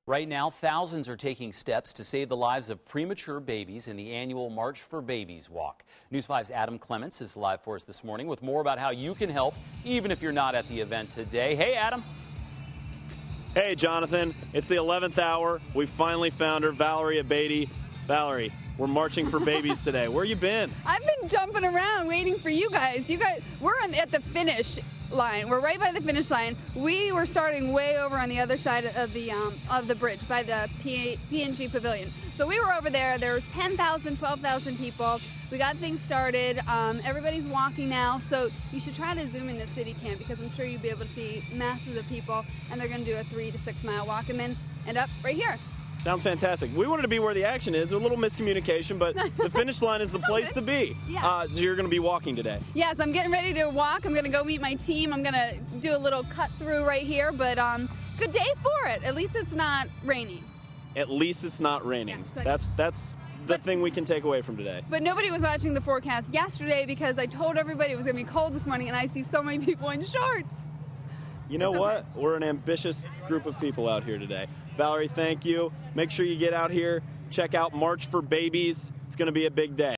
Right now, thousands are taking steps to save the lives of premature babies in the annual March for Babies walk. News 5's Adam Clements is live for us this morning with more about how you can help, even if you're not at the event today. Hey, Adam. Hey, Jonathan. It's the 11th hour. We finally found her, Valerie Abate. Valerie, we're marching for babies today. Where you been? I've been jumping around waiting for you guys. We're at the finish line. We're right by the finish line. We were starting way over on the other side of the bridge by the P&G Pavilion. So we were over there. There was 10,000, 12,000 people. We got things started. Everybody's walking now. So you should try to zoom into City Camp because I'm sure you'll be able to see masses of people. And they're going to do a 3 to 6 mile walk and then end up right here. Sounds fantastic. We wanted to be where the action is. A little miscommunication, but the finish line is the place to be. Yeah. So you're going to be walking today. Yes, I'm getting ready to walk. I'm going to go meet my team. I'm going to do a little cut through right here, but good day for it. At least it's not raining. At least it's not raining. Yeah, that's the thing we can take away from today. But nobody was watching the forecast yesterday because I told everybody it was going to be cold this morning, and I see so many people in shorts. You know what? We're an ambitious group of people out here today. Valerie, thank you. Make sure you get out here. Check out March for Babies. It's going to be a big day.